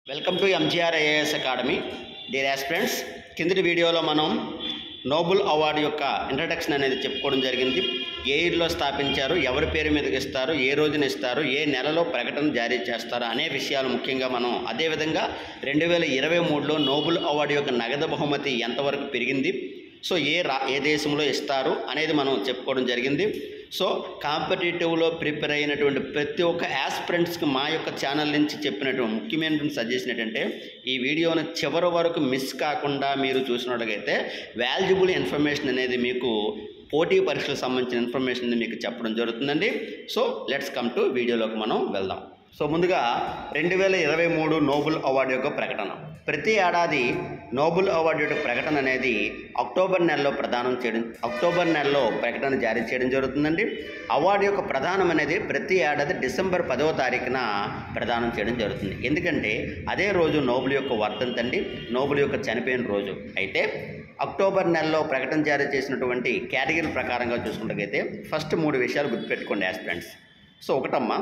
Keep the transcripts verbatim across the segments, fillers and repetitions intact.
Welcome to MGR IAS academy. Dear aspirants, కిందటి వీడియోలో మనం నోబెల్ అవార్డు యొక్క ఇంట్రడక్షన్ అనేది చెప్పుకోవడం జరిగింది. ఏ ఇయర్లో స్థాపించారు, ఎవరి పేరు మీదకి ఇస్తారు, ఏ రోజున ఇస్తారు, ఏ నెలలో ప్రకటన జారీ చేస్తారు అనే విషయాలు ముఖ్యంగా మనం, అదేవిధంగా రెండు వేల ఇరవై మూడులో నోబెల్ అవార్డు యొక్క నగదు బహుమతి ఎంతవరకు పెరిగింది, సో ఏ రా ఏ దేశంలో ఇస్తారు అనేది మనం చెప్పుకోవడం జరిగింది. సో కాంపిటేటివ్లో ప్రిపేర్ అయినటువంటి ప్రతి ఒక్క యాస్పిరెంట్స్కి మా యొక్క ఛానల్ నుంచి చెప్పినటువంటి ముఖ్యమైనటువంటి సజెషన్ ఏంటంటే, ఈ వీడియోని చివరి వరకు మిస్ కాకుండా మీరు చూసినట్లయితే వాల్యుబుల్ ఇన్ఫర్మేషన్ అనేది మీకు పోటీ పరీక్షలకు సంబంధించిన ఇన్ఫర్మేషన్ మీకు చెప్పడం జరుగుతుందండి. సో లెట్స్ కమ్ టు వీడియోలోకి మనం వెళ్దాం. సో ముందుగా రెండు వేల ఇరవై మూడు నోబెల్ అవార్డు యొక్క ప్రకటన. ప్రతి ఏడాది నోబెల్ అవార్డు యొక్క ప్రకటన అనేది అక్టోబర్ నెలలో ప్రదానం చేయడం అక్టోబర్ నెలలో ప్రకటన జారీ చేయడం జరుగుతుందండి. అవార్డు యొక్క ప్రదానం అనేది ప్రతి ఏడాది డిసెంబర్ పదవ తారీఖున ప్రదానం చేయడం జరుగుతుంది. ఎందుకంటే అదే రోజు నోబెల్ యొక్క వర్ధంతి అండి, నోబెల్ యొక్క చనిపోయిన రోజు. అయితే అక్టోబర్ నెలలో ప్రకటన జారీ చేసినటువంటి కేటగిరీ ప్రకారంగా చూసుకున్నట్లయితే ఫస్ట్ మూడు విషయాలు గుర్తుపెట్టుకోండి యాస్పిరెంట్స్. సో ఒకటమ్మా,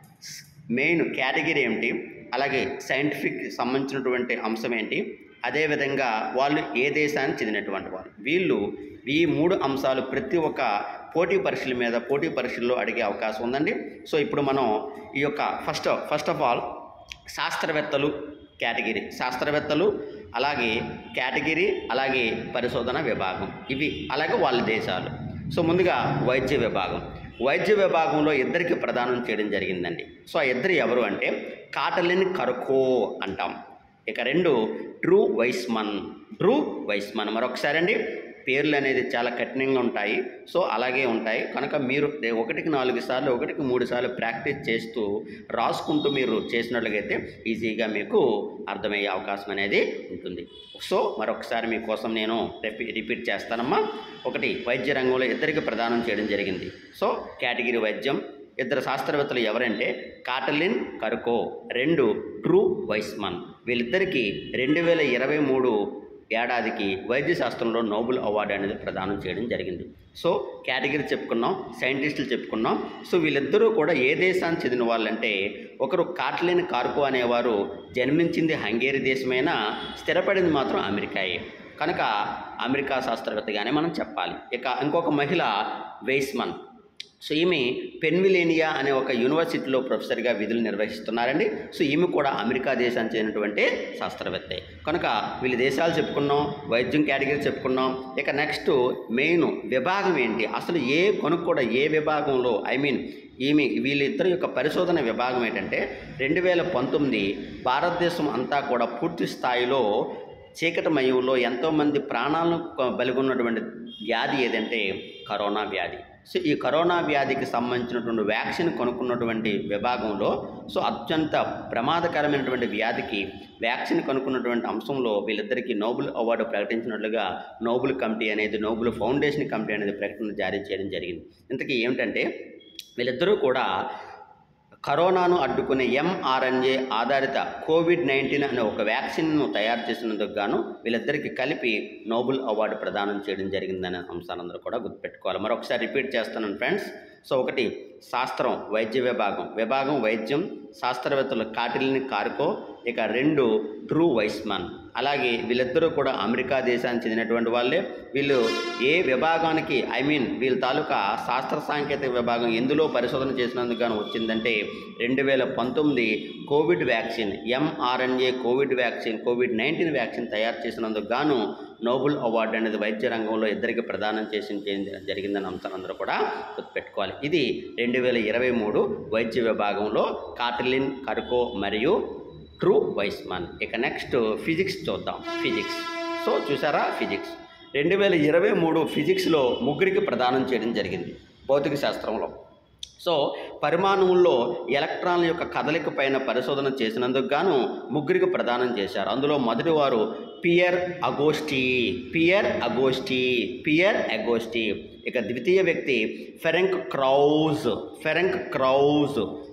మెయిన్ కేటగిరీ ఏమిటి, అలాగే సైంటిఫిక్ సంబంధించినటువంటి అంశం ఏంటి, అదేవిధంగా వాళ్ళు ఏ దేశానికి చెందినటువంటి వాళ్ళు, వీళ్ళు ఈ మూడు అంశాలు ప్రతి ఒక్క పోటీ పరీక్షల మీద పోటీ పరీక్షల్లో అడిగే అవకాశం ఉందండి. సో ఇప్పుడు మనం ఈ యొక్క ఫస్ట్ ఫస్ట్ ఆఫ్ ఆల్ శాస్త్రవేత్తలు కేటగిరీ, శాస్త్రవేత్తలు అలాగే కేటగిరీ అలాగే పరిశోధన విభాగం, ఇవి అలాగే వాళ్ళ దేశాలు. సో ముందుగా వైద్య విభాగం. వైద్య విభాగంలో ఇద్దరికి ప్రదానం చేయడం జరిగిందండి. సో ఆ ఇద్దరు ఎవరు అంటే కాటలిన్ కర్కో అంటాం, ఇక రెండు డ్రూ వైస్మన్. డ్రూ వైస్మన్ మరొకసారి అండి, పేర్లు అనేది చాలా కఠినంగా ఉంటాయి. సో అలాగే ఉంటాయి కనుక మీరు ఒకటికి నాలుగు సార్లు ఒకటికి మూడు సార్లు ప్రాక్టీస్ చేస్తూ రాసుకుంటూ మీరు చేసినట్లయితే ఈజీగా మీకు అర్థమయ్యే అవకాశం అనేది ఉంటుంది. సో మరొకసారి మీకోసం నేను రిపీ రిపీట్ చేస్తానమ్మా. ఒకటి, వైద్య రంగంలో ఇద్దరికి ప్రదానం చేయడం జరిగింది. సో కేటగిరీ వైద్యం, ఇద్దరు శాస్త్రవేత్తలు ఎవరంటే కాటలిన్ కర్కో, రెండు డ్రూ వైస్మన్. వీళ్ళిద్దరికీ రెండు వేల ఇరవై మూడు ఏడాదికి వైద్య శాస్త్రంలో నోబెల్ అవార్డు అనేది ప్రదానం చేయడం జరిగింది. సో కేటగిరీ చెప్పుకున్నాం, సైంటిస్టులు చెప్పుకున్నాం. సో వీళ్ళిద్దరూ కూడా ఏ దేశానికి చెందిన వాళ్ళంటే, ఒకరు కాటలిన్ కర్కో అనేవారు జన్మించింది హంగేరీ దేశమైనా స్థిరపడింది మాత్రం అమెరికాయే కనుక అమెరికా శాస్త్రవేత్తగానే మనం చెప్పాలి. ఇక ఇంకొక మహిళ వైస్మన్. సో ఈమె పెన్సిల్వేనియా అనే ఒక యూనివర్సిటీలో ప్రొఫెసర్గా విధులు నిర్వహిస్తున్నారండి. సో ఈమె కూడా అమెరికా దేశానికి చెందినటువంటి శాస్త్రవేత్తే కనుక వీళ్ళ దేశాలు చెప్పుకున్నాం, వైద్యం కేటగిరీ చెప్పుకున్నాం. ఇక నెక్స్ట్ మెయిన్ విభాగం ఏంటి, అసలు ఏ కొనుక్కు కూడా ఏ విభాగంలో ఐ మీన్ ఈమె వీళ్ళిద్దరి యొక్క పరిశోధన విభాగం ఏంటంటే, రెండు వేల పంతొమ్మిది భారతదేశం అంతా కూడా పూర్తి స్థాయిలో చీకటిమయంలో ఎంతోమంది ప్రాణాలను బలిగొన్నటువంటి వ్యాధి ఏదంటే కరోనా వ్యాధి. సో ఈ కరోనా వ్యాధికి సంబంధించినటువంటి వ్యాక్సిన్ కనుక్కున్నటువంటి విభాగంలో, సో అత్యంత ప్రమాదకరమైనటువంటి వ్యాధికి వ్యాక్సిన్ కనుక్కున్నటువంటి అంశంలో వీళ్ళిద్దరికీ నోబెల్ అవార్డు ప్రకటించినట్లుగా నోబెల్ కమిటీ అనేది, నోబెల్ ఫౌండేషన్ కమిటీ అనేది ప్రకటన జారీ చేయడం జరిగింది. ఇంతకీ ఏమిటంటే, వీళ్ళిద్దరూ కూడా కరోనాను అడ్డుకునే ఎంఆర్ఎన్ఏ ఆధారిత కోవిడ్ నైన్టీన్ అనే ఒక వ్యాక్సిన్ను తయారు చేసినందుకు గాను వీళ్ళిద్దరికీ కలిపి నోబెల్ అవార్డు ప్రదానం చేయడం జరిగిందనే అంశాలందరూ కూడా గుర్తుపెట్టుకోవాలి. మరొకసారి రిపీట్ చేస్తున్నాను ఫ్రెండ్స్. సో ఒకటి శాస్త్రం వైద్య విభాగం, విభాగం వైద్యం, శాస్త్రవేత్తలు కాటలిన్ కర్కో, ఇక రెండు డ్రూ వైస్మన్. అలాగే వీళ్ళిద్దరూ కూడా అమెరికా దేశానికి చెందినటువంటి వాళ్ళే. వీళ్ళు ఏ విభాగానికి ఐ మీన్ వీళ్ళ తాలూకా శాస్త్ర సాంకేతిక విభాగం ఎందులో పరిశోధన చేసినందుకు గాను వచ్చిందంటే, రెండు వేల పంతొమ్మిది COVID vaccine mRNA COVID vaccine COVID nineteen vaccine తయారు చేసినందుకు గాను నోబెల్ అవార్డు అనేది వైద్య రంగంలో ఇద్దరికి ప్రదానం చేసి జరిగిందని అంశాలందరూ కూడా గుర్తుపెట్టుకోవాలి. ఇది రెండు వేల ఇరవై మూడు వైద్య విభాగంలో కాటలిన్ కర్కో మరియు డ్రూ వైస్మన్. ఇక నెక్స్ట్ ఫిజిక్స్ చూద్దాం. ఫిజిక్స్. సో చూసారా, ఫిజిక్స్ రెండు వేల ఇరవై మూడు ఫిజిక్స్లో ముగ్గురికి ప్రదానం చేయడం జరిగింది భౌతిక శాస్త్రంలో. సో పరిమాణంలో ఎలక్ట్రాన్ల యొక్క కదలిక పైన పరిశోధన చేసినందుకు గాను ముగ్గురికి ప్రదానం చేశారు. అందులో మొదటి వారు Pierre Agosti Pierre Agosti Pierre Agosti ఇక ద్వితీయ వ్యక్తి Ferenc Krausz Ferenc Krausz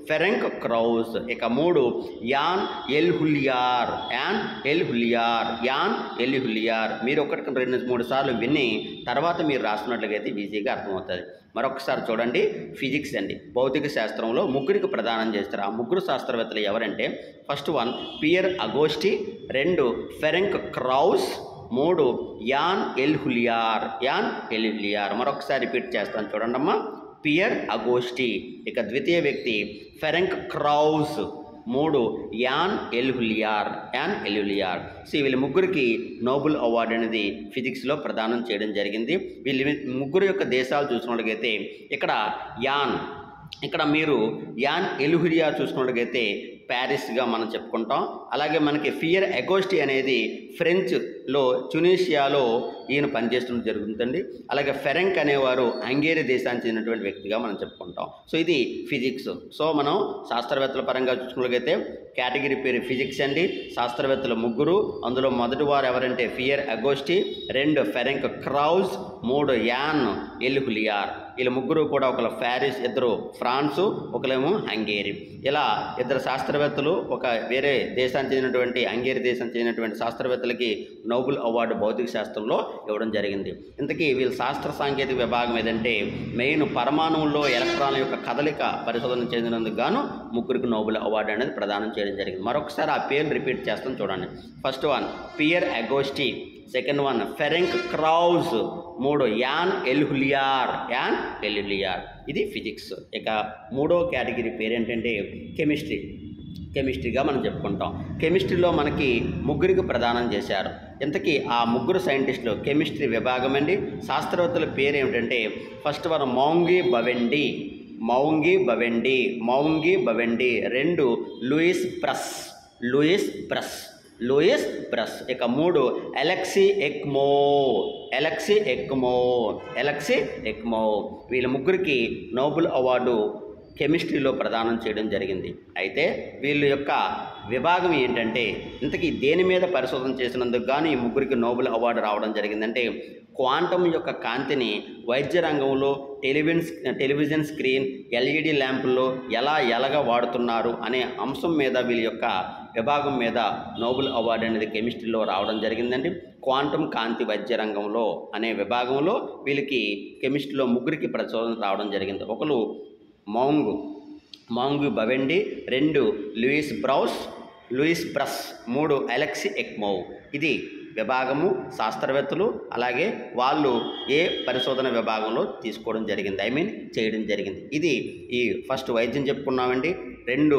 Ferenc Krausz. ఇక మూడు Anne L Huillier, Anne L Huillier, Anne L Huillier. మీరు ఒకటికి రెండు మూడు సార్లు విని తర్వాత మీరు రాసుకున్నట్లయితే ఈజీగా అర్థమవుతుంది. మరొకసారి చూడండి, ఫిజిక్స్ అండి, భౌతిక శాస్త్రంలో ముగ్గురికి ప్రదానం చేస్తారు. ఆ ముగ్గురు శాస్త్రవేత్తలు ఎవరంటే ఫస్ట్ వన్ పియర్ అగోస్టి, రెండు ఫెరెంక్ క్రౌజ్, మూడు Anne L Huillier, Anne L Huillier. మరొకసారి రిపీట్ చేస్తాను చూడండి అమ్మా. పియర్ అగోస్టి, ఇక ద్వితీయ వ్యక్తి ఫెరెంక్ క్రౌజ్, మూడు Anne L Huillier, Anne L Huillier. So వీళ్ళ ముగ్గురికి నోబెల్ అవార్డు అనేది ఫిజిక్స్లో ప్రదానం చేయడం జరిగింది. వీళ్ళ ముగ్గురు యొక్క దేశాలు చూసినట్లయితే ఇక్కడ యాన్, ఇక్కడ మీరు యాన్ ఎల్ హులియార్ చూసినట్లయితే ప్యారిస్గా మనం చెప్పుకుంటాం. అలాగే మనకి పియర్ అగోస్టి అనేది ఫ్రెంచ్లో ట్యునీషియాలో ఈయన పనిచేయడం జరుగుతుందండి. అలాగే ఫెరెంక్ అనేవారు హంగేరీ దేశానికి చెందినటువంటి వ్యక్తిగా మనం చెప్పుకుంటాం. సో ఇది ఫిజిక్స్. సో మనం శాస్త్రవేత్తల పరంగా చూసుకున్నట్లయితే కేటగిరీ పేరు ఫిజిక్స్ అండి. శాస్త్రవేత్తలు ముగ్గురు, అందులో మొదటి వారు ఎవరంటే పియర్ అగోస్టి, రెండు ఫెరెంక్ క్రౌజ్, మూడు యాన్ ఎల్ హులియార్. వీళ్ళ ముగ్గురు కూడా ఒకరు ప్యారిస్, ఇద్దరు ఫ్రాన్సు, ఒకరేమో హంగేరీ. ఇలా ఇద్దరు శాస్త్రవేత్తలు ఒక వేరే దేశానికి చెందినటువంటి హంగేరీ దేశానికి చెందినటువంటి శాస్త్రవేత్తలకి నోబెల్ అవార్డు భౌతిక శాస్త్రంలో ఇవ్వడం జరిగింది. ఇంతకీ వీళ్ళ శాస్త్ర సాంకేతిక విభాగం ఏదంటే మెయిన్ పరమాణువుల్లో ఎలక్ట్రాన్ల యొక్క కదలిక పరిశోధన చెందినందుకు గాను ముగ్గురికి నోబెల్ అవార్డు అనేది ప్రదానం చేయడం జరిగింది. మరొకసారి ఆ పేరు రిపీట్ చేస్తాం చూడండి. First one Pierre Agosti, second one Ferenc Krausz, మూడు Anne L Huillier, Anne L Huillier. ఇది ఫిజిక్స్. ఇక మూడో కేటగిరీ పేరు ఏంటంటే కెమిస్ట్రీ. కెమిస్ట్రీగా మనం చెప్పుకుంటాం. కెమిస్ట్రీలో మనకి ముగ్గురికి ప్రదానం చేశారు. ఇంతకీ ఆ ముగ్గురు సైంటిస్టులు కెమిస్ట్రీ విభాగం అండి. శాస్త్రవేత్తల పేరు ఏమిటంటే first one మౌంగి బవెండి, Moungi బవెండి, Moungi Bawendi. రెండు Louis Brus, Louis Brus, Louis Brus. ఇక మూడు Alexei Ekimov, Alexei Ekimov, Alexei Ekimov. వీళ్ళ ముగ్గురికి నోబెల్ అవార్డు కెమిస్ట్రీలో ప్రదానం చేయడం జరిగింది. అయితే వీళ్ళ యొక్క విభాగం ఏంటంటే ఇంతకీ దేని మీద పరిశోధన చేసినందుకు కానీ ఈ ముగ్గురికి నోబెల్ అవార్డు రావడం జరిగిందంటే క్వాంటమ్ యొక్క కాంతిని వైద్య రంగంలో టెలివిజన్ టెలివిజన్ స్క్రీన్, ఎల్ఈడి ల్యాంపుల్లో ఎలా ఎలాగ వాడుతున్నారు అనే అంశం మీద వీళ్ళ యొక్క విభాగం మీద నోబెల్ అవార్డు అనేది కెమిస్ట్రీలో రావడం జరిగిందండి. క్వాంటమ్ కాంతి వైద్య రంగంలో అనే విభాగంలో వీళ్ళకి కెమిస్ట్రీలో ముగ్గురికి పరిశోధన రావడం జరిగింది. ఒకరు మౌంగ్, మౌంగ్ బవెండి, రెండు లూయిస్ బ్రౌస్, లూయిస్ బ్రస్, మూడు అలెక్సీ ఎక్మో. ఇది విభాగము, శాస్త్రవేత్తలు, అలాగే వాళ్ళు ఏ పరిశోధన విభాగంలో తీసుకోవడం జరిగింది, ఐ మీన్ చేయడం జరిగింది. ఇది ఈ ఫస్ట్ వైద్యం చెప్పుకున్నామండి. రెండు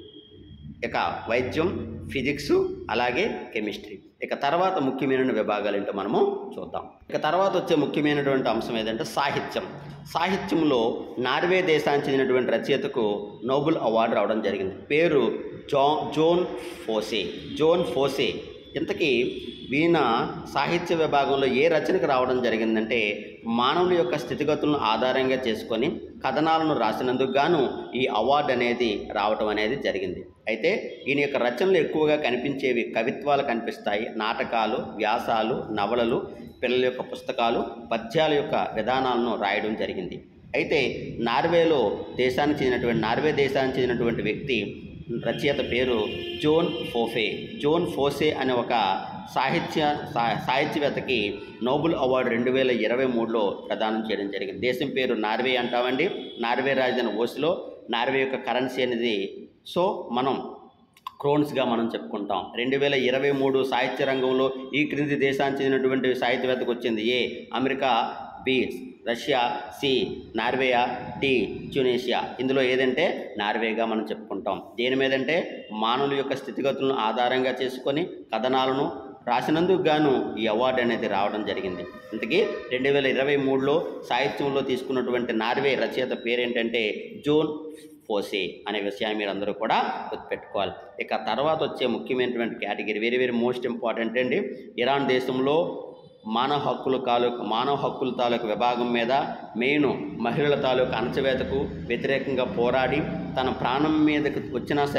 ఇక వైద్యం, ఫిజిక్స్, అలాగే కెమిస్ట్రీ. ఇక తర్వాత ముఖ్యమైన విభాగాలు ఏంటో మనము చూద్దాం. ఇక తర్వాత వచ్చే ముఖ్యమైనటువంటి అంశం ఏదంటే సాహిత్యం. సాహిత్యంలో నార్వే దేశానికి చెందినటువంటి రచయితకు నోబెల్ అవార్డు రావడం జరిగింది. పేరు జో జోన్ ఫోసే, జోన్ ఫోసే. ఇంతకీ వీణ సాహిత్య విభాగంలో ఏ రచనకు రావడం జరిగిందంటే మానవుల యొక్క స్థితిగతులను ఆధారంగా చేసుకొని కథనాలను రాసినందుకు గాను ఈ అవార్డు అనేది రావటం అనేది జరిగింది. అయితే ఈయన యొక్క రచనలు ఎక్కువగా కనిపించేవి కవిత్వాలు కనిపిస్తాయి, నాటకాలు, వ్యాసాలు, నవలలు, పిల్లల యొక్క పుస్తకాలు, పద్యాల యొక్క విధానాలను రాయడం జరిగింది. అయితే నార్వేలో దేశానికి చెందినటువంటి నార్వే దేశానికి చెందినటువంటి వ్యక్తి రచయిత పేరు జోన్ ఫోఫే. జోన్ ఫోసే అనే ఒక సాహిత్య సాహిత్యవేత్తకి నోబెల్ అవార్డు రెండు వేల ఇరవై మూడులో ప్రదానం చేయడం జరిగింది. దేశం పేరు నార్వే అంటామండి. నార్వే రాజధాని ఓస్లో. నార్వే యొక్క కరెన్సీ అనేది సో మనం క్రోన్స్గా మనం చెప్పుకుంటాం. రెండు వేల ఇరవై మూడు సాహిత్య రంగంలో ఈ క్రింది దేశానికి చెందినటువంటి సాహిత్యవేత్తకు వచ్చింది. A America, B Russia, C నార్వేయా, డి ట్యునీషియా. ఇందులో ఏదంటే నార్వేగా మనం చెప్పుకుంటాం. దేని మీదంటే మానవుల యొక్క స్థితిగతులను ఆధారంగా చేసుకొని కథనాలను రాసినందుకు గాను ఈ అవార్డు అనేది రావడం జరిగింది. ఇంతకీ రెండు వేల ఇరవై మూడులో సాహిత్యంలో తీసుకున్నటువంటి నార్వే రచయిత పేరేంటంటే జోన్ ఫోసే అనే విషయాన్ని మీరు అందరూ కూడా గుర్తుపెట్టుకోవాలి. ఇక తర్వాత వచ్చే ముఖ్యమైనటువంటి category very very most important అండి. ఇరాన్ దేశంలో మానవ హక్కుల తాలూకు మానవ హక్కుల తాలూకు విభాగం మీద మెయిన్ మహిళల తాలూకు అణచివేతకు వ్యతిరేకంగా పోరాడి తన ప్రాణం మీదకి వచ్చినా సరే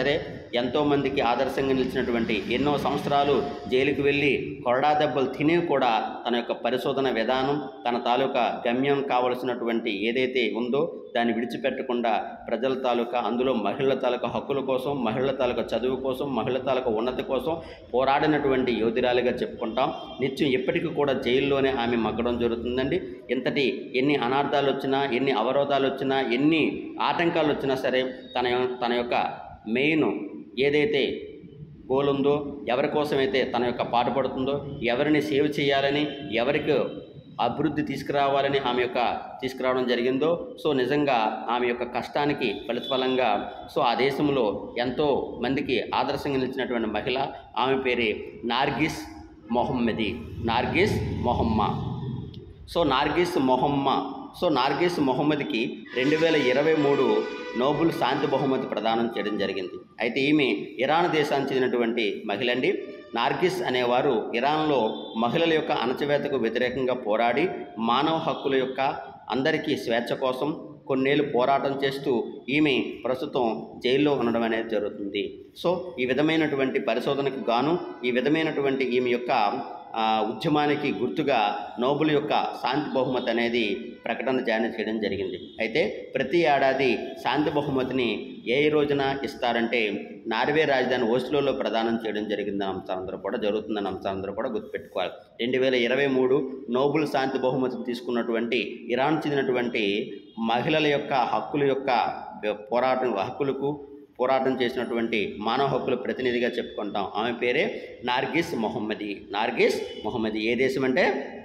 ఎంతోమందికి ఆదర్శంగా నిలిచినటువంటి, ఎన్నో సంవత్సరాలు జైలుకు వెళ్ళి కొరడా దెబ్బలు తిని కూడా తన యొక్క పరిశోధన విధానం, తన తాలూకా గమ్యం కావలసినటువంటి ఏదైతే ఉందో దాన్ని విడిచిపెట్టకుండా ప్రజల తాలూకా, అందులో మహిళల తాలూకా హక్కుల కోసం, మహిళల తాలూకా చదువు కోసం, మహిళల తాలూకా ఉన్నతి కోసం పోరాడినటువంటి యోధురాలిగా చెప్పుకుంటాం. నిత్యం ఎప్పటికీ కూడా జైల్లోనే ఆమె మగ్గడం జరుగుతుందండి. ఇంతటి ఎన్ని అనార్థాలు వచ్చినా, ఎన్ని అవరోధాలు వచ్చినా, ఎన్ని ఆటంకాలు వచ్చినా సరే తన తన యొక్క మెయిన్ ఏదైతే గోల్ ఉందో, ఎవరి కోసమైతే తన యొక్క పాటుపడుతుందో, ఎవరిని సేవ్ చేయాలని, ఎవరికి అభివృద్ధి తీసుకురావాలని ఆమె యొక్క తీసుకురావడం జరిగిందో, సో నిజంగా ఆమె యొక్క కష్టానికి ఫలితఫలంగా సో ఆ దేశంలో ఎంతో మందికి ఆదర్శంగా నిలిచినటువంటి మహిళ, ఆమె పేరే నార్గిస్ మొహమ్మది. నార్గిస్ మొహమ్మా. సో నార్గిస్ మొహమ్మా సో నార్గిస్ మొహమ్మద్కి రెండు వేల ఇరవై మూడు నోబెల్ శాంతి బహుమతి ప్రదానం చేయడం జరిగింది. అయితే ఈమె ఇరాన్ దేశానికి చెందినటువంటి మహిళ అండి. నార్గిస్ అనేవారు ఇరాన్లో మహిళల యొక్క అణచివేతకు వ్యతిరేకంగా పోరాడి మానవ హక్కుల యొక్క అందరికీ స్వేచ్ఛ కోసం కొన్నేళ్ళు పోరాటం చేస్తూ ఈమె ప్రస్తుతం జైల్లో ఉండడం అనేది జరుగుతుంది. సో ఈ విధమైనటువంటి పరిశోధనకు గాను, ఈ విధమైనటువంటి ఈమె యొక్క ఉద్యమానికి గుర్తుగా నోబెల్ యొక్క శాంతి బహుమతి అనేది ప్రకటన జారీ చేయడం జరిగింది. అయితే ప్రతి ఏడాది శాంతి బహుమతిని ఏ రోజున ఇస్తారంటే నార్వే రాజధాని ఓస్లోలో ప్రదానం చేయడం జరిగిందని అంశాలందరూ కూడా జరుగుతుందని అంశాలందరూ కూడా గుర్తుపెట్టుకోవాలి. రెండు వేల ఇరవై మూడు నోబెల్ శాంతి బహుమతి తీసుకున్నటువంటి ఇరాన్ చెందినటువంటి మహిళల యొక్క హక్కుల యొక్క పోరాటం హక్కులకు పోరాటం చేసినటువంటి మానవ హక్కుల ప్రతినిధిగా చెప్పుకుంటాం. ఆమె పేరే నార్గిస్ మొహమ్మది. నార్గిస్ మొహమ్మది ఏ దేశం అంటే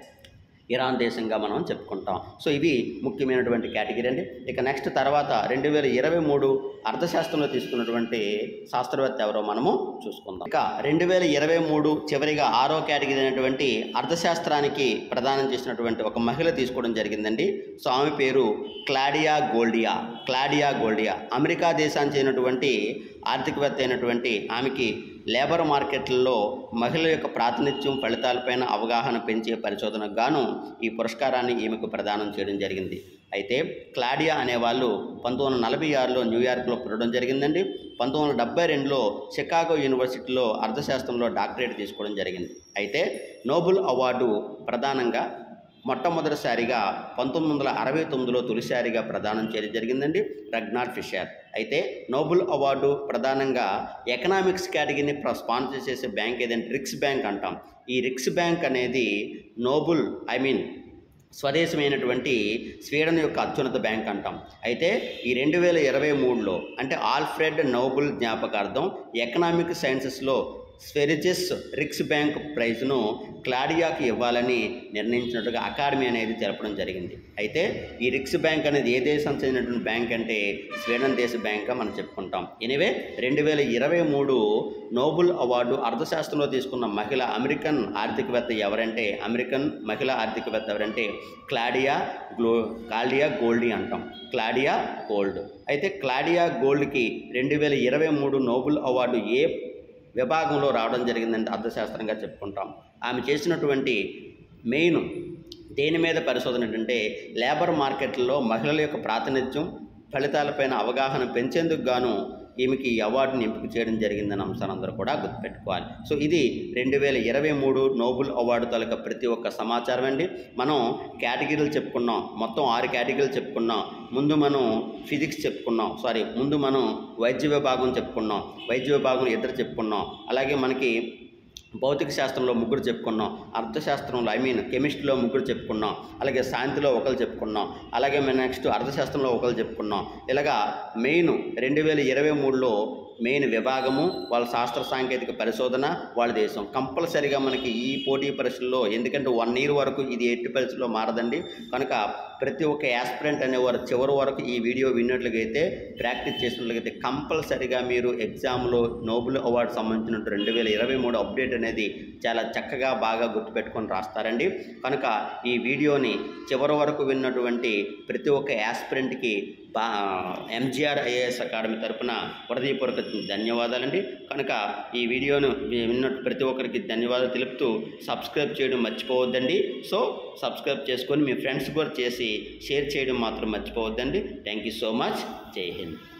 ఇరాన్ దేశంగా మనం చెప్పుకుంటాం. సో ఇవి ముఖ్యమైనటువంటి కేటగిరీ అండి. ఇక నెక్స్ట్ తర్వాత రెండు వేల ఇరవై మూడు అర్థశాస్త్రంలో తీసుకున్నటువంటి శాస్త్రవేత్త ఎవరో మనము చూసుకుందాం. ఇక రెండు వేల ఇరవై మూడు చివరిగా ఆరో కేటగిరీ అయినటువంటి అర్థశాస్త్రానికి ప్రదానం చేసినటువంటి ఒక మహిళ తీసుకోవడం జరిగిందండి. సో ఆమె పేరు Claudia Goldin. Claudia Goldin America దేశానికి చెందినటువంటి ఆర్థికవేత్త అయినటువంటి ఆమెకి లేబర్ మార్కెట్లలో మహిళల యొక్క ప్రాతినిధ్యం, ఫలితాలపైన అవగాహన పెంచే పరిశోధనకు గాను ఈ పురస్కారాన్ని ఈమెకు ప్రదానం చేయడం జరిగింది. అయితే క్లాడియా అనేవాళ్ళు పంతొమ్మిది వందల నలభై ఆరులో న్యూయార్క్లో పుట్టడం జరిగిందండి. పంతొమ్మిది వందల డెబ్బై రెండులో చికాగో యూనివర్సిటీలో అర్థశాస్త్రంలో డాక్టరేట్ తీసుకోవడం జరిగింది. అయితే నోబెల్ అవార్డు ప్రధానంగా మొట్టమొదటిసారిగా పంతొమ్మిది వందల అరవై తొమ్మిదిలో తొలిసారిగా ప్రదానం చేయడం జరిగిందండి రగ్నార్ ఫిషర్. అయితే నోబెల్ అవార్డు ప్రధానంగా ఎకనామిక్స్ కేటగిరీని స్పాన్సర్ చేసే బ్యాంక్ ఏదంటే రిక్స్ బ్యాంక్ అంటాం. ఈ రిక్స్ బ్యాంక్ అనేది నోబెల్ ఐ మీన్ స్వదేశమైనటువంటి స్వీడన్ యొక్క అత్యున్నత బ్యాంక్ అంటాం. అయితే ఈ రెండు వేల ఇరవై మూడులో అంటే ఆల్ఫ్రెడ్ నోబెల్ జ్ఞాపకార్థం ఎకనామిక్ సైన్సెస్లో స్వెరిజెస్ రిక్స్ బ్యాంక్ ప్రైజ్ను క్లాడియాకి ఇవ్వాలని నిర్ణయించినట్టుగా అకాడమీ అనేది తెలపడం జరిగింది. అయితే ఈ రిక్స్ బ్యాంక్ అనేది ఏ దేశం చెందినటువంటి బ్యాంక్ అంటే స్వీడన్ దేశ బ్యాంక్గా మనం చెప్పుకుంటాం. ఎనివే రెండు వేల ఇరవై మూడు నోబెల్ అవార్డు అర్థశాస్త్రంలో తీసుకున్న మహిళ అమెరికన్ ఆర్థికవేత్త ఎవరంటే అమెరికన్ మహిళా ఆర్థికవేత్త ఎవరంటే క్లాడియా గ్లో క్లాడియా గోల్డీ అంటాం. Claudia Gold. అయితే క్లాడియా గోల్డ్కి రెండు వేల ఇరవై మూడు నోబెల్ అవార్డు ఏ విభాగంలో రావడం జరిగిందంటే అర్థశాస్త్రంగా చెప్పుకుంటాం. ఆమె చేసినటువంటి మెయిన్ దేని మీద పరిశోధన ఏంటంటే లేబర్ మార్కెట్లో మహిళల యొక్క ప్రాతినిధ్యం, ఫలితాలపైన అవగాహన పెంచేందుకు గాను ఈమెకి ఈ అవార్డుని ఎంపిక చేయడం జరిగిందని అంశాన్ని అందరూ కూడా గుర్తుపెట్టుకోవాలి. సో ఇది రెండు వేల ఇరవై మూడు నోబెల్ అవార్డు తాలూకా ప్రతి ఒక్క సమాచారం అండి. మనం కేటగిరీలు చెప్పుకున్నాం, మొత్తం ఆరు కేటగిరీలు చెప్పుకున్నాం. ముందు మనం ఫిజిక్స్ చెప్పుకున్నాం, సారీ ముందు మనం వైద్య విభాగం చెప్పుకున్నాం, వైద్య విభాగం ఇద్దరు చెప్పుకున్నాం. అలాగే మనకి భౌతిక శాస్త్రంలో ముగ్గురు చెప్పుకున్నాం, అర్థశాస్త్రంలో ఐ మీన్ కెమిస్ట్రీలో ముగ్గురు చెప్పుకున్నాం, అలాగే శాంతిలో ఒకరు చెప్పుకున్నాం, అలాగే మేము నెక్స్ట్ అర్థశాస్త్రంలో ఒకరు చెప్పుకున్నాం. ఇలాగా మెయిన్ రెండు వేల ఇరవై మూడులో మెయిన్ విభాగము, వాళ్ళ శాస్త్ర సాంకేతిక పరిశోధన, వాళ్ళ దేశం కంపల్సరీగా మనకి ఈ పోటీ పరీక్షల్లో, ఎందుకంటే వన్ ఇయర్ వరకు ఇది ఎట్టి పరీక్షలో మారదండి. కనుక ప్రతి ఒక్క యాస్పిరెంట్ అనేవారు చివరి వరకు ఈ వీడియో విన్నట్లుగైతే, ప్రాక్టీస్ చేసినట్లయితే కంపల్సరీగా మీరు ఎగ్జామ్లో నోబెల్ అవార్డు సంబంధించిన రెండు వేల ఇరవై మూడు అప్డేట్ అనేది చాలా చక్కగా బాగా గుర్తుపెట్టుకొని రాస్తారండి. కనుక ఈ వీడియోని చివరి వరకు విన్నటువంటి ప్రతి ఒక్క యాస్పిరెంట్కి బా ఎంజీఆర్ ఐఏఎస్ అకాడమీ తరఫున హృదయపూర్వక ధన్యవాదాలండి. కనుక ఈ వీడియోను విన్న ప్రతి ఒక్కరికి ధన్యవాదాలు తెలుపుతూ సబ్స్క్రైబ్ చేయడం మర్చిపోవద్దండి. సో సబ్స్క్రైబ్ చేసుకొని మీ ఫ్రెండ్స్ కూడా చేసి షేర్ చేయడం మాత్రం మర్చిపోవద్దండి. Thank you so much. జై హింద్.